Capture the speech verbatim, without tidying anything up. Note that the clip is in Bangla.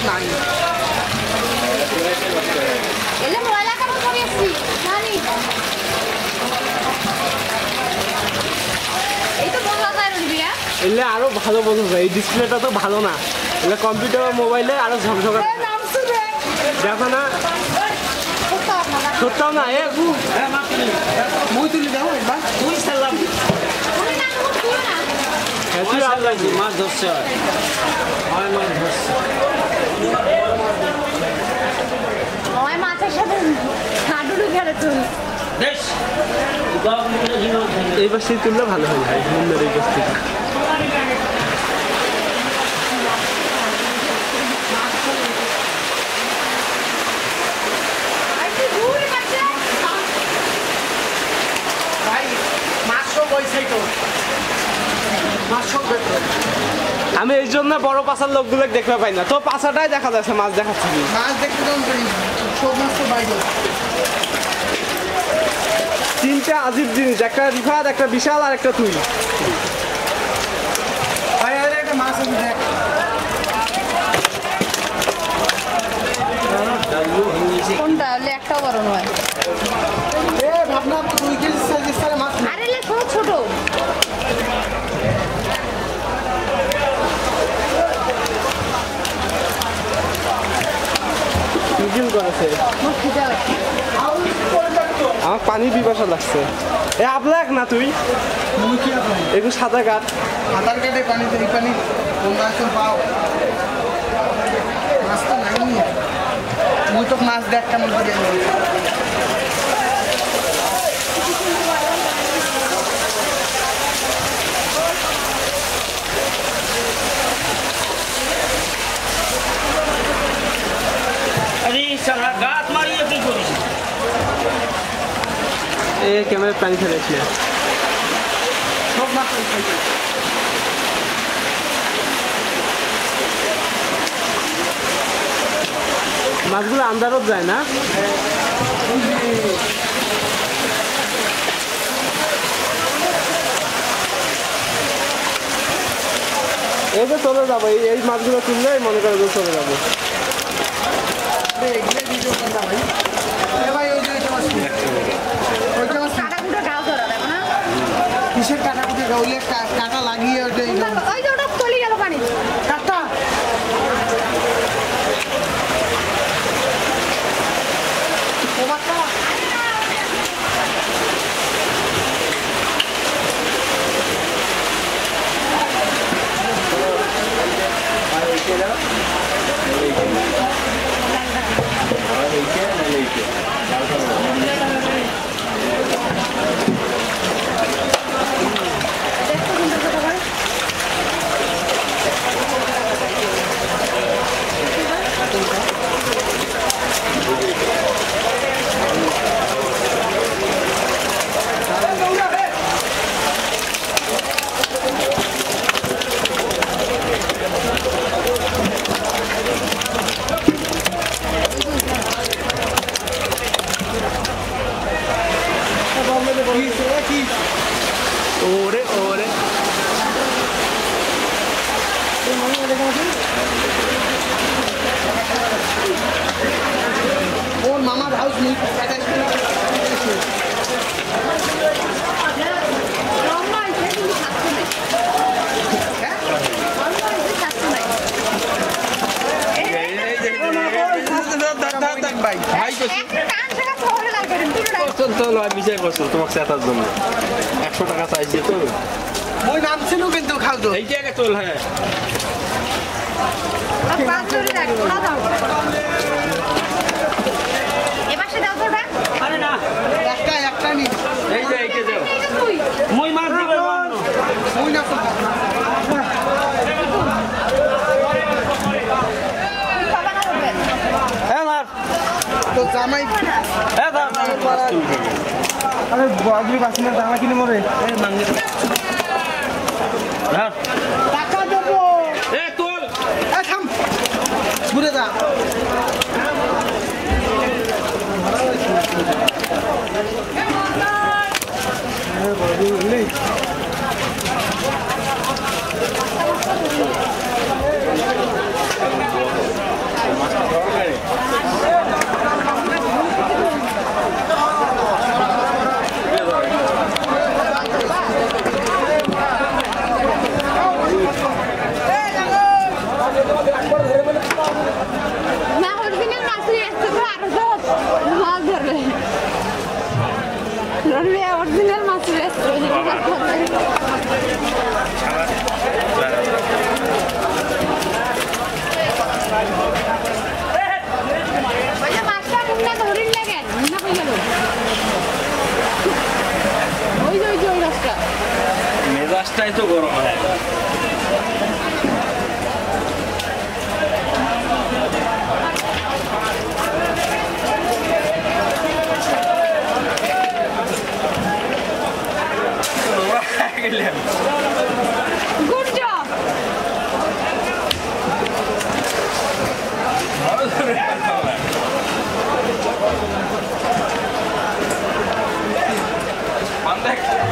নাই এলে ময়লা কাপড় পরে আসছি জানি এই তো বোঝা যায় রুবিয়া এলে আরো ভালো বোঝা যায় এই ডিসপ্লেটা তো ভালো না এলে কম্পিউটার মোবাইলে আরো ঝকঝকা দেখো না সত্যাও না এ মই তুলি দাও একবার তুই সালাম তুই আলাদা মাছ ধরছে হয় মাছ ধরছে ওই মাছের সাথে হাডুডু খেলে তুই দেশ এই পাশে তুললে ভালো হয় ভাই মুন্ডার এই পাশ থেকে আমি এই জন্য বড় পাশার লোকগুলো দেখতে পাই না তো পাশাটাই দেখা যাচ্ছে মাছ দেখাচ্ছি মাছ দেখতে সব মাছ তো বাইরে তিনটা আজীব জিনিস একটা রিফাত একটা বিশাল আর একটা তুই একটা মাছ আছে দেখ কোনটা হলে একটাও বড় নয় এ ভাবনা দুই কেজি সাইজের মাছ আরে লে ছোট ছোট মিজিল করেছে আমার পানি পিপাসা লাগছে এ আপলাক না তুই একটু সাঁতার কাট সাঁতার কাটে পানিতে এই পানি তোমরা এখন পাও মাছ তো নাই মুই তো মাছ দেখ কেমন করে গাছ মারিয়ে কি করিস এ ক্যামেরায় পানি ফেলেছি সব মাছ মাছগুলো আন্দারত যায় না এই যে চলে যাবো এই মাছগুলো তুললে মনে করে যে চলে যাবো কিসের কাটা কুটে গাউলে কাটা লাগিয়ে ওটাই ওই যে ওটা চলে গেল পানি কাটা ওরে ওরে ওর মামার হাউস নেই তোমাকে চেতার জন্য একশো টাকা চাইছে তো ওই নাম ছিল কিন্তু খাও তো এই জায়গায় চল হ্যাঁ আরে না একটা একটা নি এই যে এইকে দাও মই মাছ দিবে ওই না তো জামাই হ্যাঁ দাও আরে বাগলি বাসিনা জামা কিনে মরে এই মাঙ্গে হ্যাঁ টাকা দেবো এ তোল এ থাম ঘুরে যা দেখ